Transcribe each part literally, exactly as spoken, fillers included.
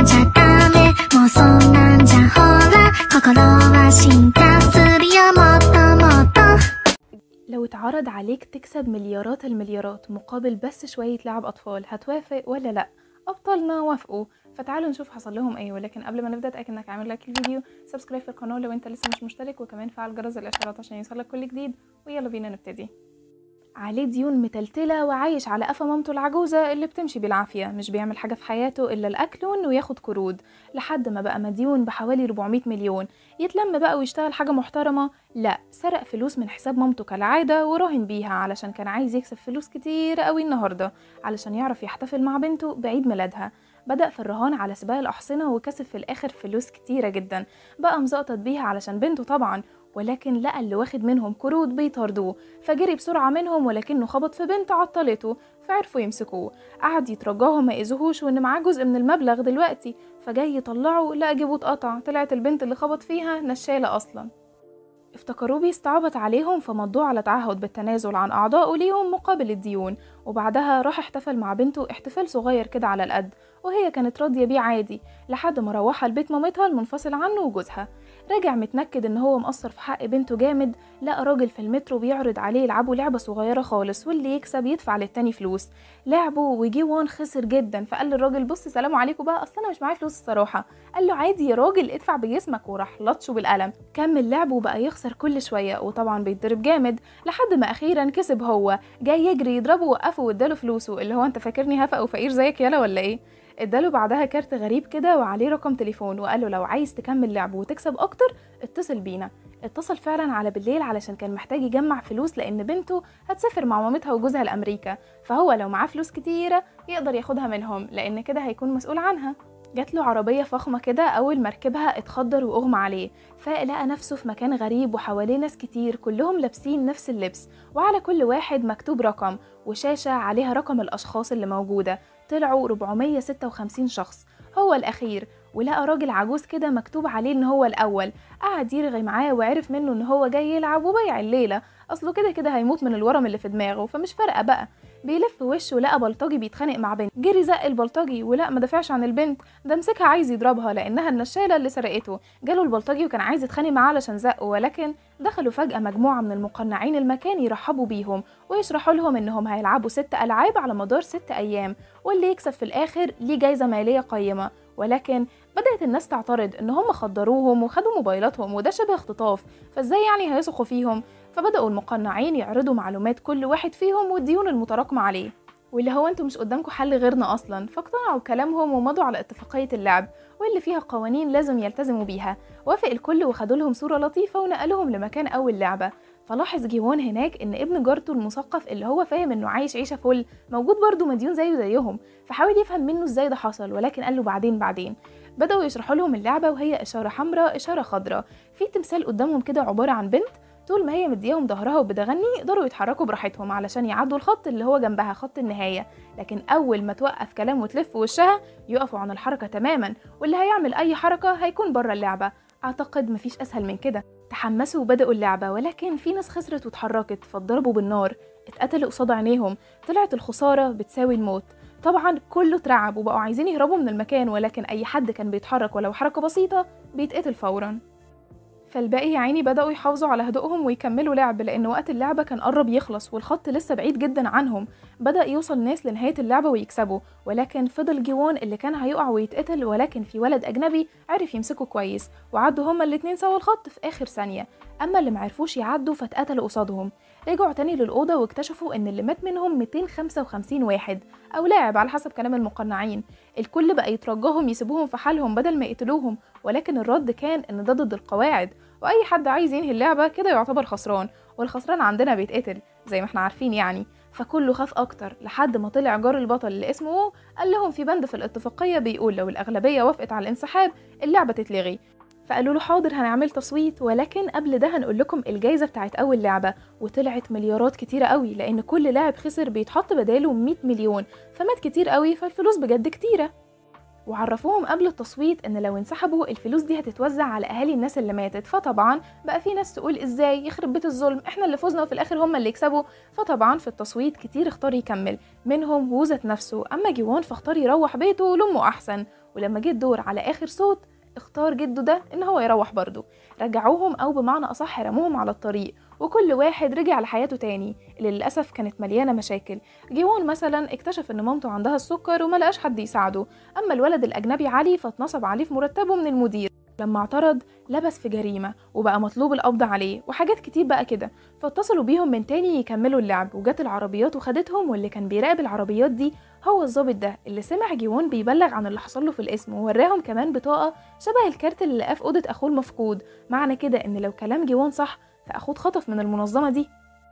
じゃダメもうそんなんじゃほら心は進化するよもっともっと。 لو اتعرض عليك تكسب مليارات المليارات مقابل بس شوية لعب أطفال، هتوافق ولا لأ؟ أبطالنا وافقوا، فتعالوا نشوف حصل لهم ايه. ولكن قبل ما نبدأ اتأكد انك عامل لايك الفيديو، سبسكرايب في القناة لو انت لسه مش مشترك، وكمان فعل جرس الاشعارات عشان يوصلك كل جديد. ويلا بينا نبتدي. عليه ديون متلتلة وعايش على قفا مامته العجوزة اللي بتمشي بالعافية، مش بيعمل حاجة في حياته إلا الأكل وإنه ياخد قروض، لحد ما بقى مديون بحوالي أربعمية مليون. يتلم بقى ويشتغل حاجة محترمة؟ لا، سرق فلوس من حساب مامته كالعادة وراهن بيها علشان كان عايز يكسب فلوس كتير قوي النهاردة علشان يعرف يحتفل مع بنته بعيد ميلادها. بدأ في الرهان على سباق الأحصنة وكسب في الآخر فلوس كتيرة جدا، بقى مزقطط بيها علشان بنته طبعا، ولكن لقى اللي واخد منهم قروض بيطاردوه، فجري بسرعة منهم ولكنه خبط في بنت عطلته، فعرفوا يمسكوه. قعد يترجاهم ما يأذوهوش وإن معاه جزء من المبلغ دلوقتي، فجاي يطلعه لقى جيبه اتقطع، طلعت البنت اللي خبط فيها نشالة أصلا. افتكروه بيستعبط عليهم فمضوه على تعهد بالتنازل عن أعضائه ليهم مقابل الديون، وبعدها راح احتفل مع بنته احتفال صغير كده على القد، وهي كانت راضية بيه عادي لحد ما روحها البيت مامتها المنفصل عنه وجوزها. راجع متنكد ان هو مقصر في حق بنته جامد، لقى راجل في المترو بيعرض عليه يلعبوا لعبة صغيرة خالص واللي يكسب يدفع للتاني فلوس. لعبوا وجي وان خسر جدا، فقال للراجل بص سلام عليكم بقى، اصلا انا مش معايا فلوس الصراحة. قال له عادي يا راجل ادفع بجسمك، وراح لطشه بالقلم. كمل لعبه وبقى يخسر كل شوية وطبعا بيتضرب جامد لحد ما اخيرا كسب هو. جاي يجري يضربه وقفه واداله فلوسه، اللي هو انت فاكرني هفق وفقير زيك يالا ولا ايه؟ اداله بعدها كارت غريب كده وعليه رقم تليفون، وقال له لو عايز تكمل لعبه وتكسب اكتر اتصل بينا. اتصل فعلا على بالليل علشان كان محتاج يجمع فلوس لان بنته هتسافر مع مامتها وجوزها لامريكا، فهو لو معاه فلوس كتيره يقدر ياخدها منهم لان كده هيكون مسؤول عنها. جات له عربيه فخمه كده، اول ما ركبها اتخدر واغمى عليه، فلقى نفسه في مكان غريب وحواليه ناس كتير كلهم لابسين نفس اللبس، وعلى كل واحد مكتوب رقم وشاشه عليها رقم الاشخاص اللي موجوده. طلعوا أربعمية وستة وخمسين شخص، هو الأخير. ولقى راجل عجوز كده مكتوب عليه إن هو الأول، قعد يرغي معاه وعرف منه إن هو جاي يلعب وبيع الليلة، أصله كده كده هيموت من الورم اللي في دماغه فمش فارقة بقى. بيلف وشه لقى بلطجي بيتخانق مع بنت، جري زق البلطجي ولا ما دافعش عن البنت، ده مسكها عايز يضربها لأنها النشالة اللي سرقته. جاله البلطجي وكان عايز يتخانق معاه علشان زقه، ولكن دخلوا فجأة مجموعة من المقنعين المكان يرحبوا بيهم ويشرحوا لهم إنهم هيلعبوا ست ألعاب على مدار ست أيام، واللي يكسب في الآخر ليه جايزة مالية قيمة. ولكن بدأت الناس تعترض إن هم خدروهم وخدوا موبايلاتهم وده شبه اختطاف، فازاي يعني هيثقوا فيهم؟ فبدأوا المقنعين يعرضوا معلومات كل واحد فيهم والديون المتراكمة عليه، واللي هو انتوا مش قدامكم حل غيرنا اصلا. فاقتنعوا بكلامهم ومضوا على اتفاقية اللعب واللي فيها قوانين لازم يلتزموا بيها. وافق الكل وخدوا لهم صورة لطيفة ونقلوهم لمكان اول لعبة. فلاحظ جيوان هناك ان ابن جارته المثقف اللي هو فاهم انه عايش عيشة فل موجود برضه مديون زيه زيهم، فحاول يفهم منه ازاي ده حصل، ولكن قال له بعدين بعدين. بدأوا يشرحوا لهم اللعبة وهي اشارة حمراء اشارة خضراء، في تمثال قدامهم كده عبارة عن بنت، طول ما هي مدياهم ظهرها وبتغني يقدروا يتحركوا براحتهم علشان يعدوا الخط اللي هو جنبها خط النهاية، لكن أول ما توقف كلام وتلف وشها يقفوا عن الحركة تماما، واللي هيعمل أي حركة هيكون بره اللعبة. أعتقد مفيش أسهل من كده. تحمسوا وبدأوا اللعبة، ولكن في ناس خسرت واتحركت فاتضربوا بالنار، اتقتلوا قصاد عينيهم، طلعت الخسارة بتساوي الموت. طبعا كله اترعب وبقوا عايزين يهربوا من المكان، ولكن أي حد كان بيتحرك ولو حركة بسيطة بيتقتل فورا. فالباقي يا عيني بدأوا يحافظوا على هدوءهم ويكملوا لعب لأن وقت اللعبة كان قرب يخلص والخط لسه بعيد جدا عنهم. بدأ يوصل ناس لنهاية اللعبة ويكسبوا، ولكن فضل جيوان اللي كان هيقع ويتقتل، ولكن في ولد أجنبي عرف يمسكه كويس وعدوا هما الاتنين سوا الخط في آخر ثانية. أما اللي معرفوش يعدوا فاتقتلوا قصادهم. رجعوا تاني للأوضة واكتشفوا إن اللي مات منهم مئتين وخمسة وخمسين واحد أو لاعب على حسب كلام المقنعين. الكل بقى يترجاهم يسيبوهم في حالهم بدل ما يقتلوهم، ولكن الرد كان إن ده ضد القواعد، واي حد عايز ينهي اللعبه كده يعتبر خسران، والخسران عندنا بيتقتل زي ما احنا عارفين يعني. فكله خاف اكتر لحد ما طلع جار البطل اللي اسمه قال لهم في بند في الاتفاقيه بيقول لو الاغلبيه وافقت على الانسحاب اللعبه تتلغي. فقالوا له حاضر هنعمل تصويت، ولكن قبل ده هنقول لكم الجايزه بتاعت اول لعبه، وطلعت مليارات كتيره قوي لان كل لاعب خسر بيتحط بداله مية مليون، فمات كتير قوي فالفلوس بجد كتيره. وعرفوهم قبل التصويت ان لو انسحبوا الفلوس دي هتتوزع على اهالي الناس اللي ماتت. فطبعا بقى في ناس تقول ازاي يخرب بيت الظلم، احنا اللي فزنا وفي الاخر هم اللي يكسبوا. فطبعا في التصويت كتير اختار يكمل، منهم وو ذات نفسه. اما جيوان فاختار يروح بيته لامه احسن. ولما جه الدور على اخر صوت اختار جده ده ان هو يروح برضه. رجعوهم او بمعنى اصح رموهم على الطريق، وكل واحد رجع لحياته تاني اللي للاسف كانت مليانه مشاكل. جيوان مثلا اكتشف ان مامته عندها السكر وما لقاش حد يساعده. اما الولد الاجنبي علي فاتنصب عليه في مرتبه من المدير، لما اعترض لبس في جريمه وبقى مطلوب القبض عليه وحاجات كتير بقى كده. فاتصلوا بيهم من تاني يكملوا اللعب، وجت العربيات وخدتهم. واللي كان بيراقب العربيات دي هو الضابط ده اللي سمع جيوان بيبلغ عن اللي حصل له في القسم، ووراهم كمان بطاقه شبه الكارت اللي لقاه في اوضه اخوه المفقود. معنى كده ان لو كلام جيوان صح فاخوه اتخطف من المنظمه دي.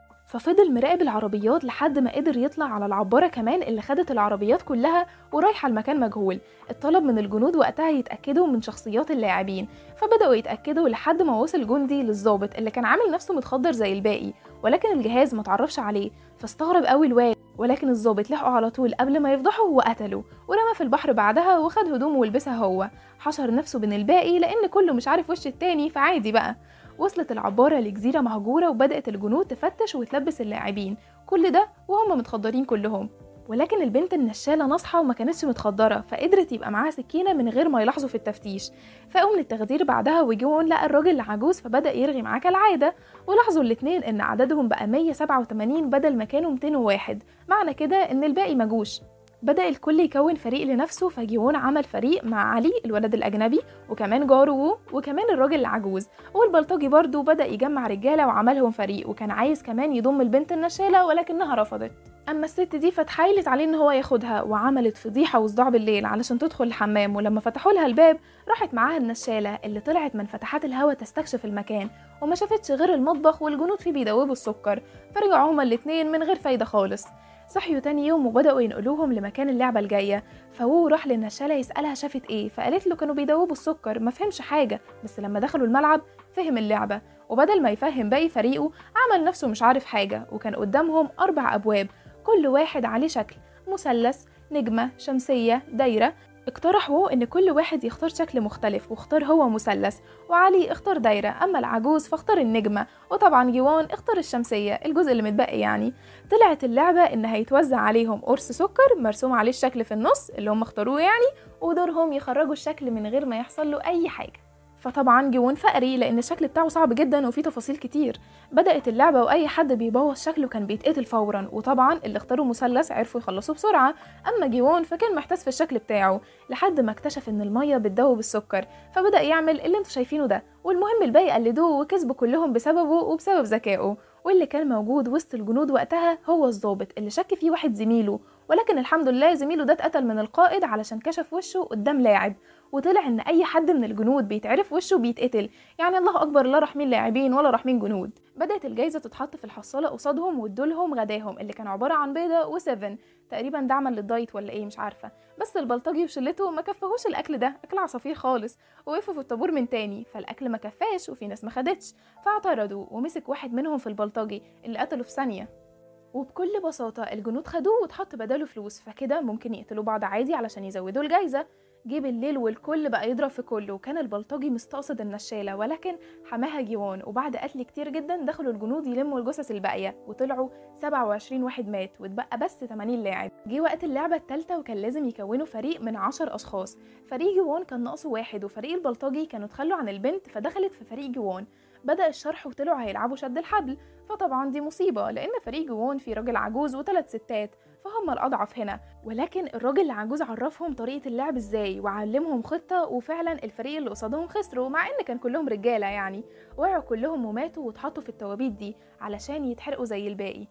ففضل مراقب العربيات لحد ما قدر يطلع على العبارة كمان اللي خدت العربيات كلها ورايحة لمكان مجهول. اتطلب من الجنود وقتها يتأكدوا من شخصيات اللاعبين، فبدأوا يتأكدوا لحد ما وصل جندي للضابط اللي كان عامل نفسه متخدر زي الباقي، ولكن الجهاز متعرفش عليه. فاستغرب قوي الواد، ولكن الضابط لحقه على طول قبل ما يفضحه وقتله، ورمى في البحر بعدها وخد هدومه ولبسها هو. حشر نفسه بين الباقي لأن كله مش عارف وش التاني، فعادي بقى. وصلت العبارة لجزيرة مهجورة وبدأت الجنود تفتش وتلبس اللاعبين، كل ده وهم متخدرين كلهم. ولكن البنت النشالة ناصحة وما كانتش متخدرة، فقدرت يبقى معاها سكينة من غير ما يلاحظوا في التفتيش. فقوم التخدير بعدها وجيوان لقى الراجل العجوز فبدأ يرغي معاه كالعادة. ولاحظوا الاتنين ان عددهم بقى مية وسبعة وتمانين بدل ما كانوا ميتين وواحد، معنى كده ان الباقي مجوش. بدأ الكل يكون فريق لنفسه، فجيوان عمل فريق مع علي الولد الأجنبي وكمان جاره وكمان الراجل العجوز. والبلطجي برضو بدأ يجمع رجالة وعملهم فريق، وكان عايز كمان يضم البنت النشالة ولكنها رفضت. أما الست دي فتحايلت عليه إن هو ياخدها، وعملت فضيحة وصداع بالليل علشان تدخل الحمام. ولما فتحوا لها الباب راحت معاها النشالة اللي طلعت من فتحات الهوا تستكشف المكان، وما شافتش غير المطبخ والجنود فيه بيدوبوا السكر. فرجعوا هما الاتنين من غير فايدة خالص. صحيوا تاني يوم وبدأوا ينقلوهم لمكان اللعبة الجاية. فوو راح للنشالة يسألها شافت ايه، فقالت له كانوا بيدوبوا السكر. ما فهمش حاجة، بس لما دخلوا الملعب فهم اللعبة، وبدل ما يفهم باقي فريقه عمل نفسه مش عارف حاجة. وكان قدامهم أربع أبواب كل واحد عليه شكل: مثلث، نجمة، شمسية، دايرة. اقترحوا ان كل واحد يختار شكل مختلف، واختار هو مثلث، وعلي اختار دايرة، اما العجوز فاختار النجمة، وطبعا جيوان اختار الشمسية الجزء اللي متبقي يعني. طلعت اللعبة ان هيتوزع عليهم قرص سكر مرسوم عليه الشكل في النص اللي هم اختاروه يعني، ودورهم يخرجوا الشكل من غير ما يحصل له اي حاجة. فطبعا جيوان فقري لان الشكل بتاعه صعب جدا وفيه تفاصيل كتير. بدأت اللعبة واي حد بيبوظ شكله كان بيتقتل فورا، وطبعا اللي اختاروا مثلث عرفوا يخلصوا بسرعة. اما جيوان فكان محتاس في الشكل بتاعه لحد ما اكتشف ان المية بتدوب السكر، فبدأ يعمل اللي انتوا شايفينه ده. والمهم الباقي قلدوه وكسبوا كلهم بسببه وبسبب ذكائه. واللي كان موجود وسط الجنود وقتها هو الضابط اللي شك فيه واحد زميله، ولكن الحمد لله زميله ده اتقتل من القائد علشان كشف وشه قدام لاعب، وطلع ان اي حد من الجنود بيتعرف وشه بيتقتل. يعني الله اكبر، لا راح مين لاعبين ولا راح مين جنود. بدات الجايزه تتحط في الحصاله قصادهم وادولهم غداهم اللي كان عباره عن بيضه وسفن تقريبا دعما للدايت ولا ايه مش عارفه. بس البلطجي وشلته ما كفهوش الاكل ده، اكل عصافير خالص، ووقفوا في الطابور من تاني. فالاكل ما كفاش وفي ناس ما خدتش، فاعترضوا ومسك واحد منهم في البلطجي اللي قتله في ثانيه. وبكل بساطه الجنود خدوه واتحط بداله فلوس، فكده ممكن يقتلوا بعض عادي علشان يزودوا الجايزه. جه بالليل والكل بقى يضرب في كله، وكان البلطجي مستقصد النشالة ولكن حماها جيوان. وبعد قتل كتير جدا دخلوا الجنود يلموا الجثث الباقية، وطلعوا سبعة وعشرين واحد مات واتبقى بس ثمانين لاعب. جه وقت اللعبة الثالثة وكان لازم يكونوا فريق من عشر أشخاص. فريق جيوان كان ناقصه واحد، وفريق البلطجي كانوا تخلوا عن البنت فدخلت في فريق جيوان. بدأ الشرح وطلعوا هيلعبوا شد الحبل، فطبعا دي مصيبة لأن فريق جيوان فيه راجل عجوز وثلاث ستات فهم الأضعف هنا. ولكن الراجل العجوز عرفهم طريقة اللعب ازاي وعلمهم خطة، وفعلا الفريق اللي قصادهم خسروا مع ان كان كلهم رجالة يعني. وقعوا كلهم وماتوا واتحطوا في التوابيت دي علشان يتحرقوا زي الباقي.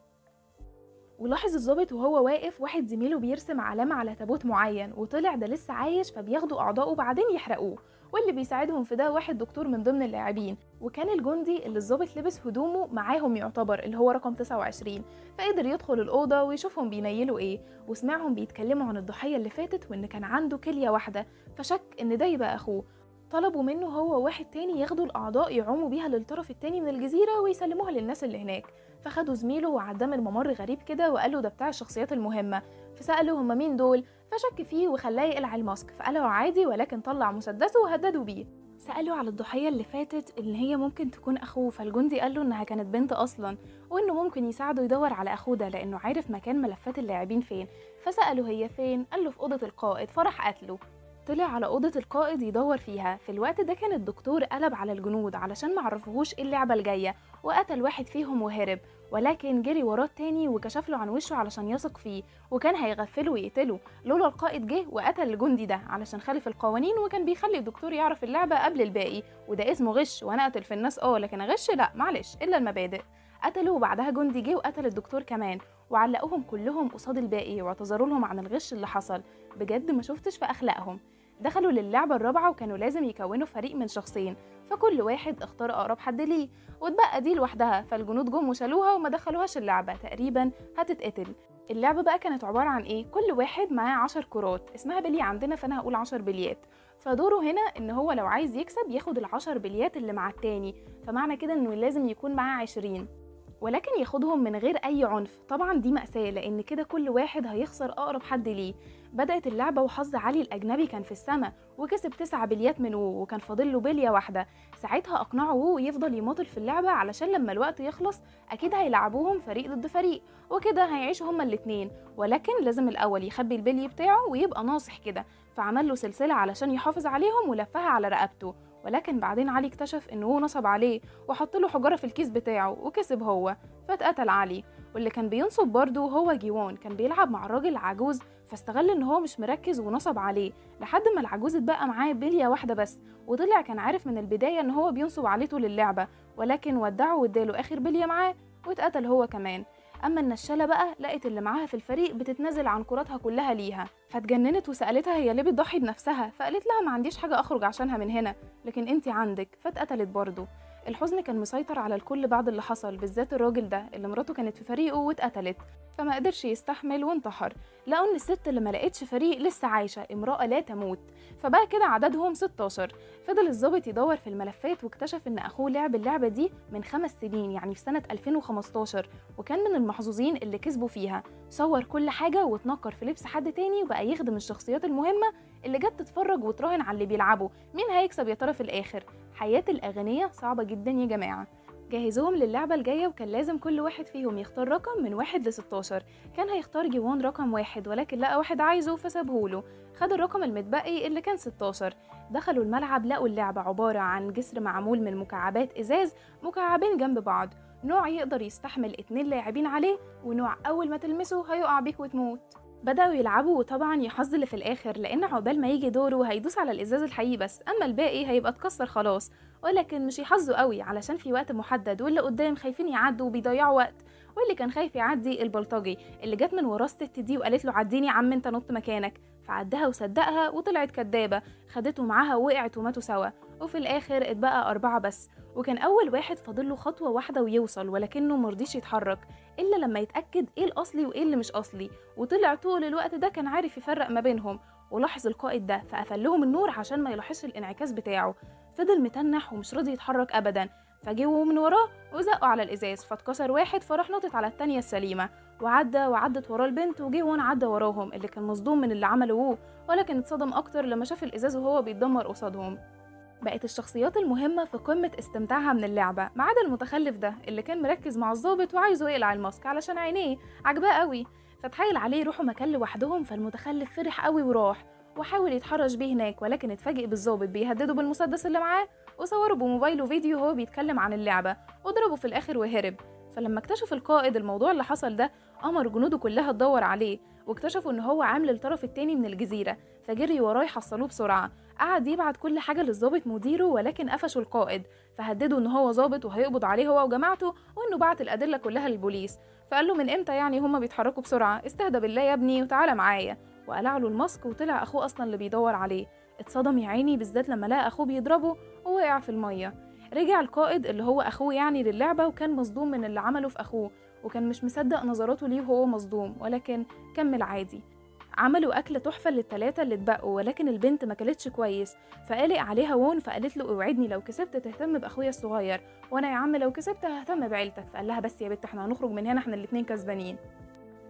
ولاحظ الضابط وهو واقف واحد زميله بيرسم علامة على تابوت معين، وطلع ده لسه عايش فبياخدوا أعضائه بعدين يحرقوه. واللي بيساعدهم في ده واحد دكتور من ضمن اللاعبين، وكان الجندي اللي الضابط لبس هدومه معاهم يعتبر اللي هو رقم تسعة وعشرين. فقدر يدخل الأوضة ويشوفهم بينيلوا ايه، وسمعهم بيتكلموا عن الضحية اللي فاتت وان كان عنده كلية واحدة، فشك ان ده يبقى أخوه. طلبوا منه هو واحد تاني ياخدوا الأعضاء يعوموا بيها للطرف التاني من الجزيرة ويسلموها للناس اللي هناك. فخدوا زميله وعداه من ممر غريب كده وقالوا ده بتاع الشخصيات المهمة، فسأله هما مين دول، فشك فيه وخلاه يقلع الماسك، فقال له عادي ولكن طلع مسدسه وهددوا بيه. سأله على الضحية اللي فاتت اللي هي ممكن تكون أخوه، فالجندي قال له إنها كانت بنت أصلا، وإنه ممكن يساعده يدور على أخوه ده لأنه عارف مكان ملفات اللاعبين فين. فسأله هي فين، قال له في أوضة القائد، فراح قتله. طلع على أوضة القائد يدور فيها. في الوقت ده كان الدكتور قلب على الجنود علشان معرفوهوش ايه اللعبة الجاية، وقتل واحد فيهم وهرب، ولكن جري وراه التاني وكشف له عن وشه علشان يثق فيه، وكان هيغفله ويقتله لولا القائد جه وقتل الجندي ده علشان خالف القوانين، وكان بيخلي الدكتور يعرف اللعبة قبل الباقي، وده اسمه غش. وانا اقتل في الناس اه لكن اغش لا، معلش الا المبادئ. قتله وبعدها جندي جه وقتل الدكتور كمان، وعلقوهم كلهم قصاد الباقي واعتذروا لهم عن الغش اللي حصل. بجد ما شفتش في اخلاقهم. دخلوا للعبة الرابعة وكانوا لازم يكونوا فريق من شخصين، فكل واحد اختار اقرب حد ليه، واتبقى دي لوحدها. فالجنود جم وشالوها وما دخلوهاش اللعبة، تقريبا هتتقتل. اللعبة بقى كانت عبارة عن ايه، كل واحد معاه عشر كرات، اسمها بلي عندنا فانا هقول عشر بليات. فدوره هنا ان هو لو عايز يكسب ياخد العشر بليات اللي مع التاني، فمعنى كده انه لازم يكون معاه عشرين، ولكن ياخدهم من غير اي عنف. طبعا دي مأساة لان كده كل واحد هيخسر اقرب حد ليه. بدأت اللعبة وحظ علي الاجنبي كان في السما وكسب تسعة بليات من وو، وكان فاضل له بلية واحدة. ساعتها اقنعوا وو يفضل يماطل في اللعبة علشان لما الوقت يخلص اكيد هيلعبوهم فريق ضد فريق، وكده هيعيشوا هما الاتنين، ولكن لازم الاول يخبي البلي بتاعه ويبقى ناصح كده. فعمل له سلسلة علشان يحافظ عليهم ولفها على رقبته، ولكن بعدين علي اكتشف انه هو نصب عليه وحط له حجره في الكيس بتاعه وكسب هو، فاتقتل علي. واللي كان بينصب برضه هو جيوان، كان بيلعب مع الراجل عجوز فاستغل ان هو مش مركز ونصب عليه لحد ما العجوز اتبقى معاه بليه واحده بس، وطلع كان عارف من البدايه ان هو بينصب عليه طول اللعبه، ولكن ودعه واداله اخر بليه معاه واتقتل هو كمان. اما النشاله بقى لقت اللي معاها في الفريق بتتنازل عن كراتها كلها ليها، فاتجننت وسالتها هي ليه بتضحي بنفسها، فقالت لها ما عنديش حاجه اخرج عشانها من هنا، لكن انتي عندك، فاتقتلت برضه. الحزن كان مسيطر على الكل بعد اللي حصل، بالذات الراجل ده اللي مراته كانت في فريقه واتقتلت، فما قدرش يستحمل وانتحر. لقوا ان الست اللي ما لقتش فريق لسه عايشه، امراه لا تموت، فبقى كده عددهم ستاشر. فضل الضابط يدور في الملفات واكتشف ان اخوه لعب اللعبه دي من خمس سنين، يعني في سنه ألفين وخمستاشر، وكان من المحظوظين اللي كسبوا فيها. صور كل حاجه واتنكر في لبس حد تاني وبقى يخدم الشخصيات المهمه اللي جت تتفرج وتراهن على اللي بيلعبوا مين هيكسب يا ترى في الاخر. حياه الاغنياء صعبه جدا يا جماعه. جهزوهم للعبة الجاية وكان لازم كل واحد فيهم يختار رقم من واحد لستاشر. كان هيختار جيوان رقم واحد ولكن لقى واحد عايزه فسابهوله، خد الرقم المتبقي اللي كان ستاشر. دخلوا الملعب لقوا اللعبة عبارة عن جسر معمول من مكعبات ازاز، مكعبين جنب بعض، نوع يقدر يستحمل اتنين لاعبين عليه، ونوع اول ما تلمسه هيقع بيك وتموت. بدأوا يلعبوا وطبعا يحظ اللي في الآخر، لأن عقبال ما يجي دوره هيدوس على الإزاز الحقيقي بس، أما الباقي هيبقى اتكسر خلاص. ولكن مش يحظوا قوي علشان في وقت محدد، واللي قدام خايفين يعدوا وبيضيعوا وقت. واللي كان خايف يعدي البلطجي اللي جت من ورا الست دي وقالت له عديني يا عم انت نط مكانك، فعدها وصدقها وطلعت كدابة، خدته معاها ووقعت وماتوا سوا. وفي الآخر اتبقى أربعة بس، وكان أول واحد فاضله خطوة واحدة ويوصل، ولكنه مرضيش يتحرك إلا لما يتأكد إيه الأصلي وإيه اللي مش أصلي، وطلع طول الوقت ده كان عارف يفرق ما بينهم. ولاحظ القائد ده فقفل لهم النور عشان ما يلاحظش الانعكاس بتاعه. فضل متنح ومش راضي يتحرك أبدا، فجيوا من وراه وزقوا على الإزاز فاتكسر واحد، فراح نطت على التانية السليمة وعدى وعدت وراه البنت، وجه وان عدى وراهم اللي كان مصدوم من اللي عملوه، ولكن اتصدم أكتر لما شاف الإزاز وهو بيتدمر قصادهم. بقت الشخصيات المهمة في قمة استمتاعها من اللعبة، ما عدا المتخلف ده اللي كان مركز مع الضابط وعايزه يقلع الماسك علشان عينيه عجباه قوي، فتحايل عليه يروحوا مكان لوحدهم، فالمتخلف فرح قوي وراح وحاول يتحرش بيه هناك، ولكن اتفاجئ بالضابط بيهدده بالمسدس اللي معاه، وصوروا بموبايله فيديو وهو بيتكلم عن اللعبة وضربه في الآخر وهرب. فلما اكتشف القائد الموضوع اللي حصل ده أمر جنوده كلها تدور عليه، واكتشفوا ان هو عامل الطرف التاني من الجزيرة، فجري وراه يحصلوه بسرعة. قعد يبعت كل حاجة للضابط مديره، ولكن قفشوا القائد فهددوا ان هو ضابط وهيقبض عليه هو وجماعته، وانه بعت الأدلة كلها للبوليس. فقال له من امتى يعني هما بيتحركوا بسرعة، استهدى بالله يا ابني وتعالى معايا، وقلع له الماسك وطلع اخوه اصلا اللي بيدور عليه. اتصدم يا عيني بالذات لما لقى اخوه بيضربه ووقع في المية. رجع القائد اللي هو اخوه يعني للعبة، وكان مصدوم من اللي عمله في اخوه، وكان مش مصدق نظراته ليه وهو مصدوم، ولكن كمل عادي. عملوا أكلة تحفة للتلاتة اللي اتبقوا، ولكن البنت ما كلتش كويس، فقلق عليها وون، فقالت له اوعدني لو كسبت تهتم بأخويا الصغير، وانا يا عم لو كسبت ههتم بعيلتك. فقال لها بس يا بنت احنا هنخرج من هنا احنا الاتنين كسبانين.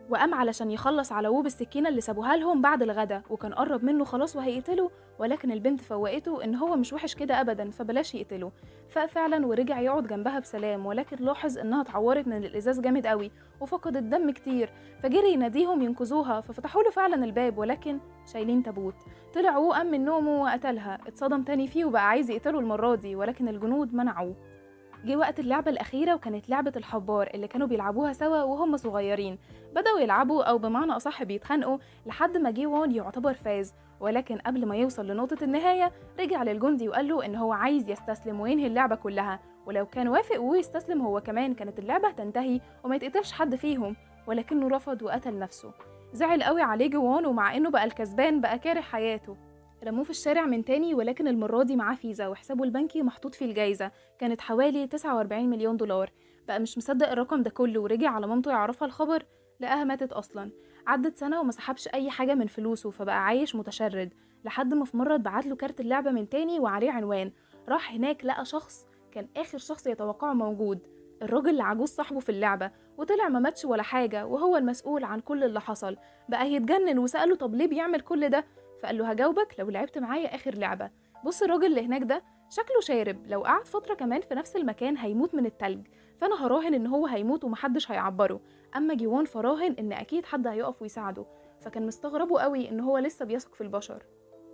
وقام علشان يخلص على وو بالسكينة اللي سابوها لهم بعد الغدا، وكان قرب منه خلاص وهيقتله، ولكن البنت فوقته ان هو مش وحش كده ابدا فبلاش يقتله. ففعلا ورجع يقعد جنبها بسلام، ولكن لاحظ انها اتعورت من الازاز جامد قوي وفقدت دم كتير، فجري يناديهم ينقذوها، ففتحوا له فعلا الباب ولكن شايلين تابوت. طلع وو قام من نومه وقتلها، اتصدم تاني فيه وبقى عايز يقتله المرة دي، ولكن الجنود منعوه. جه وقت اللعبة الأخيرة وكانت لعبة الحبار اللي كانوا بيلعبوها سوا وهم صغيرين. بدأوا يلعبوا أو بمعنى أصح بيتخانقوا لحد ما جه وون يعتبر فاز، ولكن قبل ما يوصل لنقطة النهاية رجع للجندي وقال له إن هو عايز يستسلم وينهي اللعبة كلها، ولو كان وافق ويستسلم هو كمان كانت اللعبة تنتهي وما يتقتلش حد فيهم، ولكنه رفض وقتل نفسه. زعل قوي عليه جه وون، ومع إنه بقى الكسبان بقى كاره حياته. رموه في الشارع من تاني، ولكن المرة دي معاه فيزا وحسابه البنكي محطوط فيه الجايزة، كانت حوالي تسعة وأربعين مليون دولار. بقى مش مصدق الرقم ده كله، ورجع على مامته يعرفها الخبر لقاها ماتت أصلا. عدت سنة وما سحبش أي حاجة من فلوسه، فبقى عايش متشرد لحد ما في مرة اتبعت له كارت اللعبة من تاني وعليه عنوان. راح هناك لقى شخص كان آخر شخص يتوقعه موجود، الراجل اللي عجوز صاحبه في اللعبة، وطلع ما ماتش ولا حاجة وهو المسؤول عن كل اللي حصل. بقى يتجنن وسأله طب ليه بيعمل كل ده، فقال له هجاوبك لو لعبت معايا آخر لعبة. بص الراجل اللي هناك ده شكله شارب، لو قعد فترة كمان في نفس المكان هيموت من التلج، فأنا هراهن إن هو هيموت ومحدش هيعبره. أما جي وون فراهن إن أكيد حد هيقف ويساعده، فكان مستغربه قوي إن هو لسه بيثق في البشر.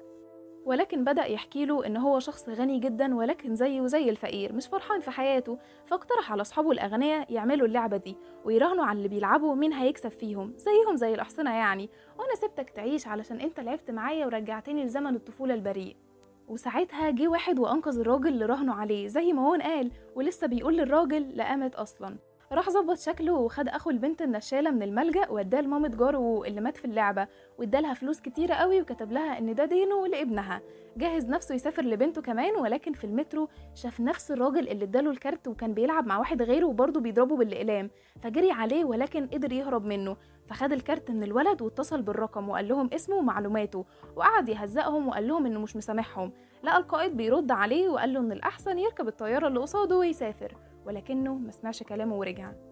ولكن بدأ يحكي له إن هو شخص غني جدا ولكن زيه زي الفقير مش فرحان في حياته، فاقترح على أصحابه الأغنياء يعملوا اللعبة دي ويراهنوا على اللي بيلعبوا مين هيكسب فيهم، زيهم زي الأحصنة يعني، وأنا سبتك تعيش علشان أنت لعبت معايا ورجعتني لزمن الطفولة البريء. وساعتها جه واحد وأنقذ الراجل اللي راهنوا عليه زي ما هون قال، ولسه بيقول للراجل لقامت أصلا. راح ظبط شكله وخد اخو البنت النشاله من الملجأ واداه لمامة جاره اللي مات في اللعبه، وادالها فلوس كتيره قوي وكتب لها ان ده دينه لابنها. جهز نفسه يسافر لبنته كمان، ولكن في المترو شاف نفس الراجل اللي اداله الكارت وكان بيلعب مع واحد غيره وبرضه بيضربه بالاقلام، فجري عليه ولكن قدر يهرب منه، فخد الكارت من الولد واتصل بالرقم وقال لهم اسمه ومعلوماته، وقعد يهزقهم وقال لهم انه مش مسامحهم. لقى القائد بيرد عليه وقال له ان الاحسن يركب الطياره اللي قصاده ويسافر، ولكنه ما سمعش كلامه ورجع.